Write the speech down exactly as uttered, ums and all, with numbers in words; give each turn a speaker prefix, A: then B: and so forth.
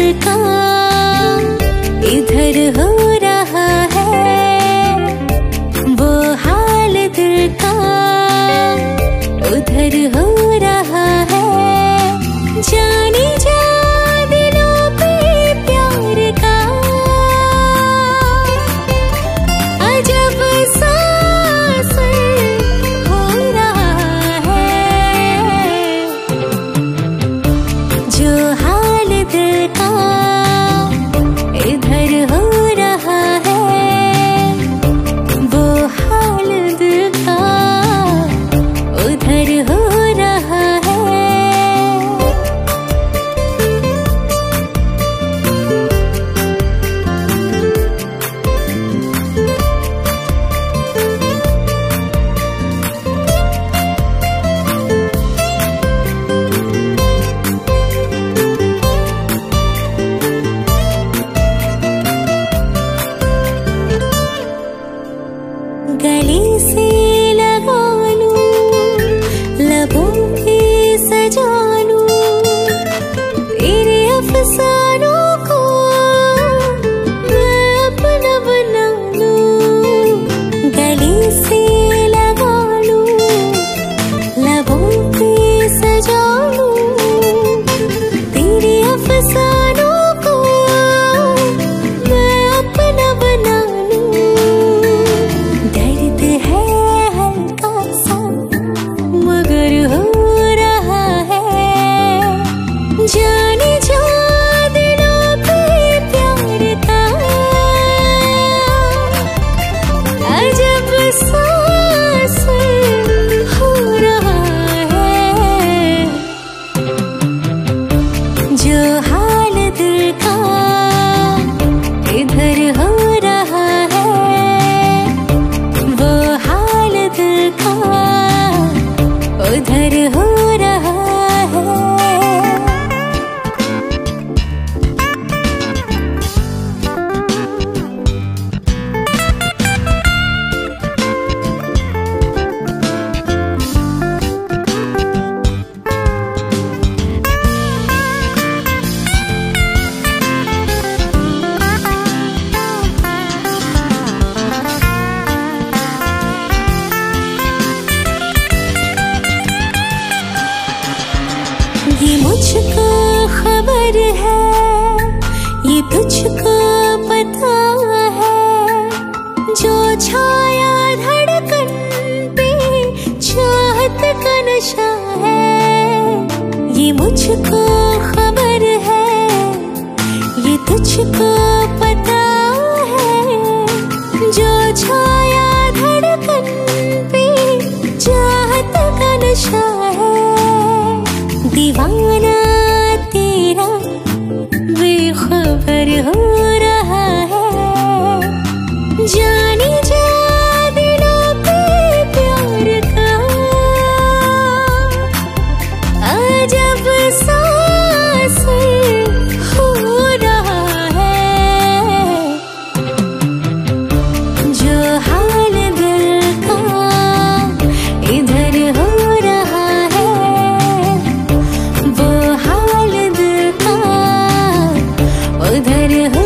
A: का इधर हो रहा है, वो हाल दिल का उधर हो रहा है। जाने जा दिलों पे प्यार का अजब सा असर हो रहा है, जो हाल दिल का इधर हो रहा है, वो हाल दिल का उधर हो रहा है। गले से लगा लूं, लबों पे सजा लूं, तेरे अफसानों को मैं अपना बना लूं। गले से लगा लूं, लबों पे सजा लूं, तेरे अफसानों को मैं अपना बना लूं। दर्द है हल्का सा मगर हो रहा है, जाने जा दिलों पे प्यार का अजब सा असर हो रहा है, जो हाल दिल का इधर हो रहा है, वो हाल दिल का उधर हो रहा है। ये मुझको खबर है, ये तुझको पता है, जो छाया धड़कन पे चाहत का नशा है। ये मुझको खबर है, ये तुझको पता है, जो छाया धड़कन पे चाहत का नशा है। दीवाना तेरा बेखबर हो रहा है, जाने जा दिलों पे प्यार का अजब सा असर हो रहा है, जो हाल दिल का इधर हो रहा है, वो हाल दिल का उधर